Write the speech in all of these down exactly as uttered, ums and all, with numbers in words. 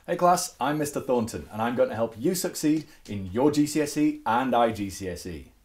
Hey class, I'm Mister Thornton and I'm going to help you succeed in your G C S E and I G C S E.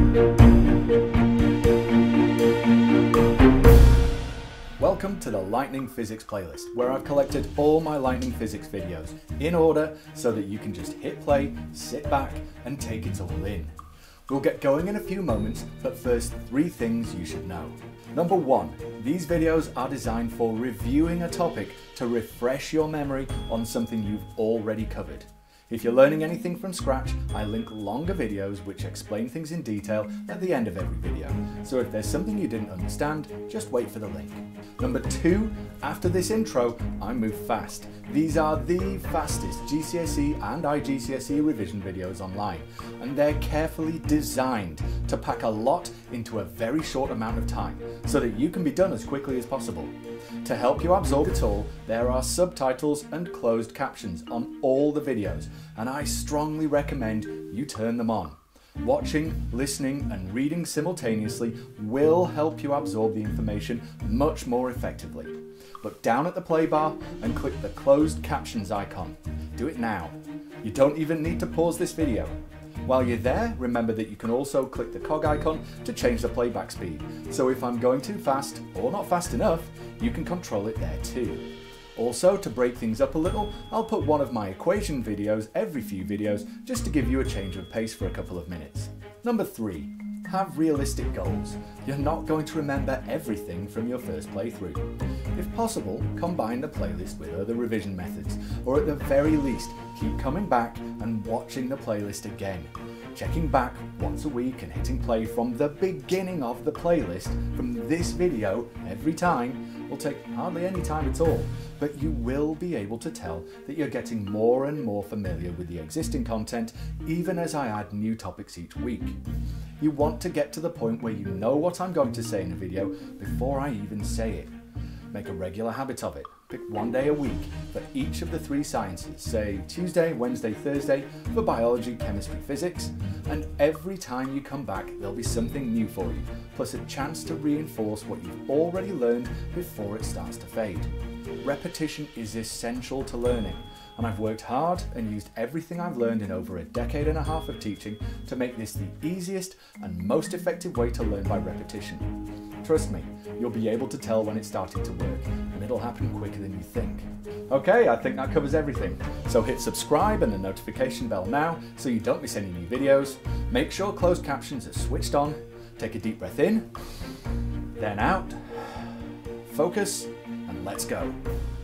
Welcome to the Lightning Physics playlist, where I've collected all my Lightning Physics videos in order so that you can just hit play, sit back and take it all in. We'll get going in a few moments, but first, three things you should know. Number one, these videos are designed for reviewing a topic to refresh your memory on something you've already covered. If you're learning anything from scratch, I link longer videos which explain things in detail at the end of every video. So if there's something you didn't understand, just wait for the link. Number two, after this intro, I move fast. These are the fastest G C S E and I G C S E revision videos online, and they're carefully designed to pack a lot into a very short amount of time so that you can be done as quickly as possible. To help you absorb it all, there are subtitles and closed captions on all the videos, and I strongly recommend you turn them on. Watching, listening and reading simultaneously will help you absorb the information much more effectively. Look down at the play bar and click the closed captions icon. Do it now. You don't even need to pause this video. While you're there, remember that you can also click the cog icon to change the playback speed. So if I'm going too fast or not fast enough, you can control it there too. Also, to break things up a little, I'll put one of my equation videos every few videos just to give you a change of pace for a couple of minutes. Number three, have realistic goals. You're not going to remember everything from your first playthrough. If possible, combine the playlist with other revision methods, or at the very least, keep coming back and watching the playlist again. Checking back once a week and hitting play from the beginning of the playlist from this video every time will take hardly any time at all, but you will be able to tell that you're getting more and more familiar with the existing content even as I add new topics each week. You want to get to the point where you know what I'm going to say in a video before I even say it. Make a regular habit of it. Pick one day a week for each of the three sciences, say Tuesday, Wednesday, Thursday for biology, chemistry, physics, and every time you come back there'll be something new for you, plus a chance to reinforce what you've already learned before it starts to fade. Repetition is essential to learning, and I've worked hard and used everything I've learned in over a decade and a half of teaching to make this the easiest and most effective way to learn by repetition. Trust me, you'll be able to tell when it's starting to work, and it'll happen quicker than you think. Okay, I think that covers everything. So hit subscribe and the notification bell now so you don't miss any new videos. Make sure closed captions are switched on. Take a deep breath in, then out. Focus, and let's go.